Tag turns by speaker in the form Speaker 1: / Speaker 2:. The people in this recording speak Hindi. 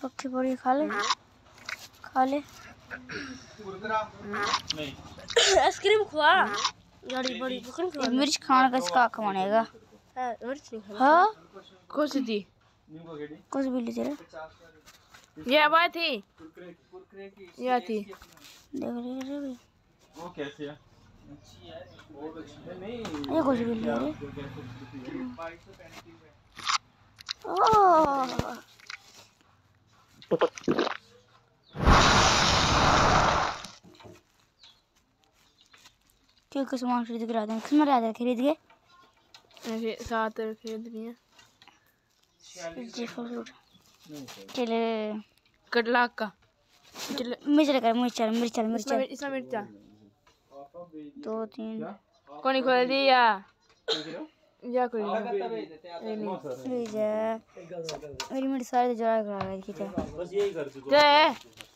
Speaker 1: पक्की पड़ी, खा ले खा ले। आइसक्रीम खुआ गाड़ी बड़ी मिर्च खाने का इसका आँख बनेगा। मिर्च नहीं खाना। हाँ
Speaker 2: कौन सी थी?
Speaker 1: कौन सी बिल्ली तेरे?
Speaker 2: ये आवाज थी, ये थी।
Speaker 1: देख ले
Speaker 3: वो कैसे है?
Speaker 1: ये कौन सी बिल्ली है रे? ओह क्यों सामान खरीद के लाते हैं? किसमें लाते हैं खरीद के?
Speaker 2: ऐसे साथ खरीद लिए।
Speaker 1: चले
Speaker 2: कटलाक का
Speaker 1: मिर्च लगा, मिर्च
Speaker 2: इसमें मिर्चा
Speaker 1: 2 3
Speaker 2: कौन खोल दिया या कोई
Speaker 1: मेरी मिर्च सारे जोड़ा करा रही थी।
Speaker 3: बस यही कर चुका।